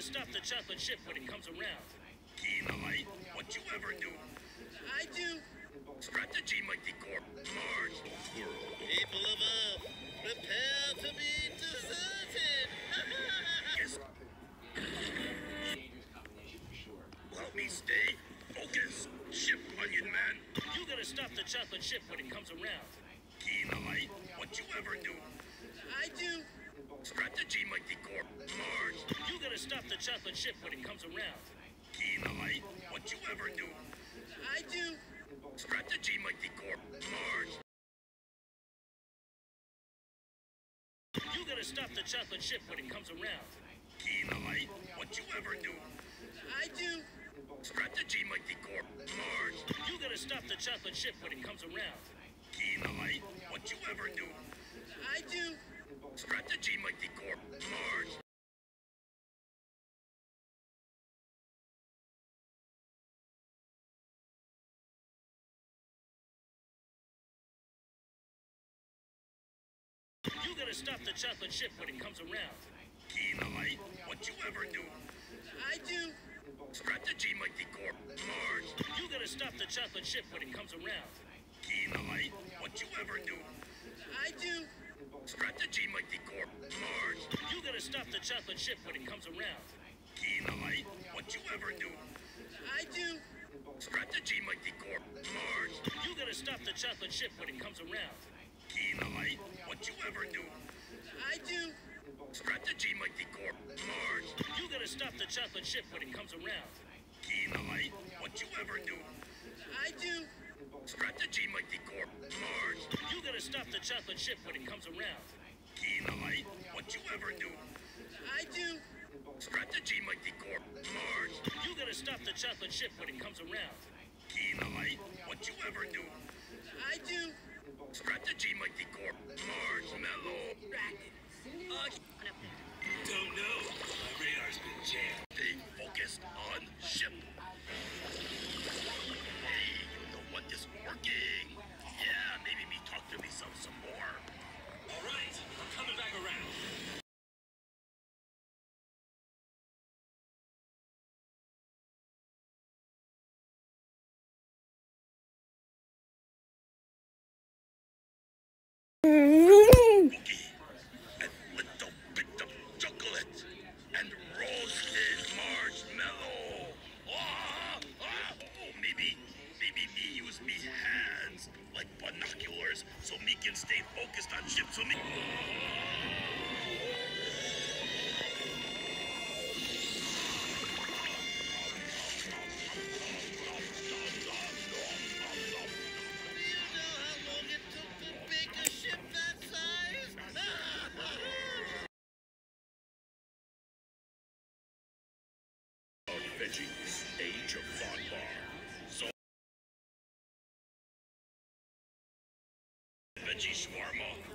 gotta stop the chocolate chip when it comes around. Kenai, what you ever do? I do. Strategy, Mighty Corp. March. People of Earth, prepare to be deserted. Yes. Help me stay focused. Ship, Onion Man. You gotta stop the chocolate chip when it comes around. Kenai, what you ever do? I do. Strategy, Mighty Corp. March. You gotta stop the chocolate chip when it comes around. Kenai, what you ever do? I do. Strategy, Mighty Corp. March. You gotta stop the chocolate chip when it comes around. Kenai, what you ever do? I do. Strategy, Mighty Corp. March. You gotta stop the chocolate chip when it comes around. Kenai, what you ever do? I do. Strategy, Mighty Corp. March. You gotta stop the chocolate chip when it comes around. Kenai, what you ever do? I do. Strategy, Mighty Corp. March. You gotta stop the chocolate chip when it comes around. Kenai, what you ever do? I do. Strategy, Mighty Corp. March. You gotta stop the chocolate chip when it comes around. Kenai, what you ever do? I do. Strategy, Mighty Corp. March. You gotta stop the chocolate chip when it comes around. Kenai, what you ever do? I do. Strategy, Mighty Corp. March. You gotta stop the chocolate chip when it comes around. Kenai, what you ever do? I do. Strategy, Mighty Corp. March. You gotta stop the chocolate chip when it comes around. Kenai, what you ever do? I do. Strategy, Mighty Corp. March. You gotta stop the chocolate chip when it comes around. Kenai, what you ever do? I do. Strategy, Mighty Corp. Marshmallow. Don't know. My radar's been jammed. Stay focused on ship. Hey, you know what is working? Yeah, maybe me talk to me some more. All right, I'm coming back around. Cookie and little bit of chocolate and roasted marshmallow. Maybe me use me hands like binoculars so me can stay focused on ship. So me. Veggies, age of Font Bar. So veggie shawarma.